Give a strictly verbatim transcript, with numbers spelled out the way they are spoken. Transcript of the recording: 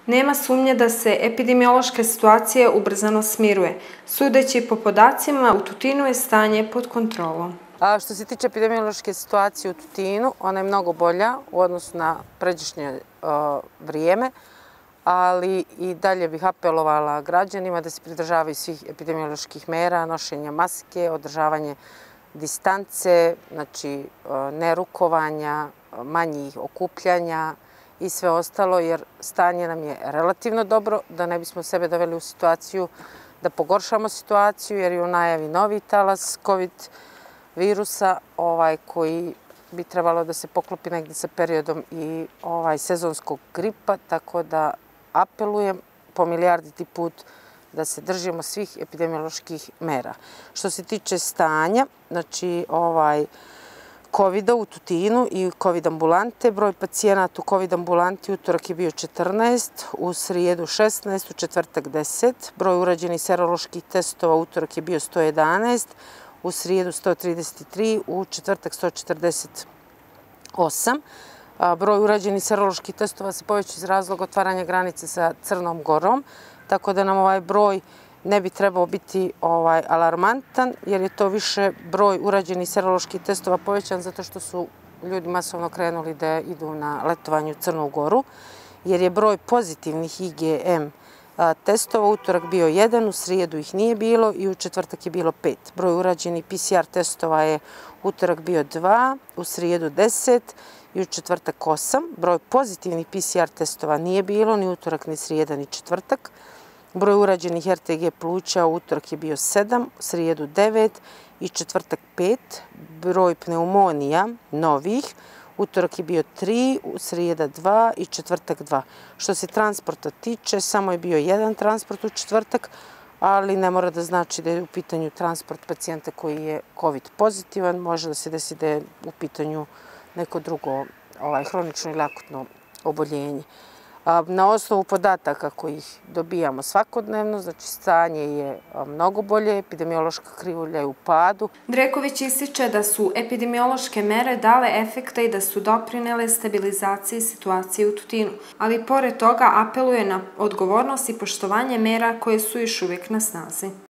Nema sumnje da se epidemiološka situacija ubrzano smiruje. Sudeći po podacima, u Tutinu je stanje pod kontrolom. A što se tiče epidemiološke situacije u Tutinu, ona je mnogo bolja u odnosu na pređašnje vrijeme, ali i dalje bih apelovala građanima da se pridržavaju svih epidemioloških mera, nošenja maske, održavanje distance, znači nerukovanja, manjih okupljanja i sve ostalo, jer stanje nam je relativno dobro, da ne bismo sebe doveli u situaciju da pogoršamo situaciju, jer je u najavi novi talas COVID virusa ovaj, koji bi trebalo da se poklopi negdje sa periodom i ovaj, sezonskog gripa, tako da apelujem po milijarditi put da se držimo svih epidemioloških mera. Što se tiče stanja, znači ovaj, COVID-a u Tutinu i COVID ambulante, broj pacijenata u COVID ambulanti utorak je bio četrnaest, u srijedu šesnaest, u četvrtak deset, broj urađenih seroloških testova utorak je bio sto jedanaest, u srijedu sto trideset tri, u četvrtak sto četrdeset osam. Broj urađenih seroloških testova se poveća iz razloga otvaranja granice sa Crnom Gorom, tako da nam ovaj broj ne bi trebao biti ovaj, alarmantan, jer je to više broj urađenih seroloških testova povećan zato što su ljudi masovno krenuli da idu na letovanje u Crnu Goru, jer je broj pozitivnih I G M testova utorak bio jedan, u srijedu ih nije bilo i u četvrtak je bilo pet. Broj urađenih P C R testova je utorak bio dva, u srijedu deset i u četvrtak osam. Broj pozitivnih P C R testova nije bilo ni utorak, ni srijeda, ni četvrtak. Broj urađenih R T G pluća u utorak je bio sedam, u srijedu devet i četvrtak pet. Broj pneumonija novih utorak je bio tri, u srijeda dva i četvrtak dva. Što se transporta tiče, samo je bio jedan transport u četvrtak, ali ne mora da znači da je u pitanju transport pacijenta koji je COVID pozitivan. Može da se desi da je u pitanju neko drugo ovaj, hronično ili akutno oboljenje. Na osnovu podataka kojih dobijamo svakodnevno, znači stanje je mnogo bolje, epidemiološka krivulja je u padu. Dreković ističe da su epidemiološke mere dale efekta i da su doprinele stabilizaciji situacije u Tutinu, ali pored toga apeluje na odgovornost i poštovanje mera koje su još uvijek na snazi.